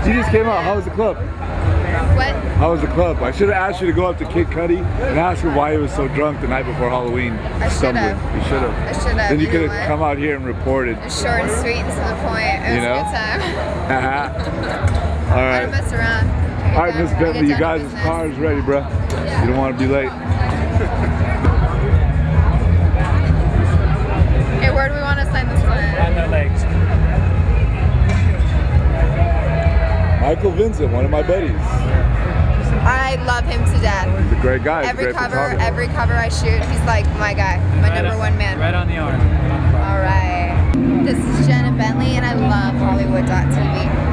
You just came out. How was the club? What? How was the club? I should have asked you to go up to Kid Cudi and ask him why he was so drunk the night before Halloween. I should have. You should have. I should have. Then you could have come out here and reported. It was short and sweet and to the point. It was a good time. All right. I don't mess around. All right, Miss Bentley, you guys' car is ready, bro. You don't want to be late. Hey, where do we want to sign this one? On their legs. Michael Vincent, one of my buddies. I love him to death. He's a great guy. Every cover I shoot, he's like my guy, my #1 man. Right on the arm. All right. This is Jenna Bentley, and I love Hollywood.TV.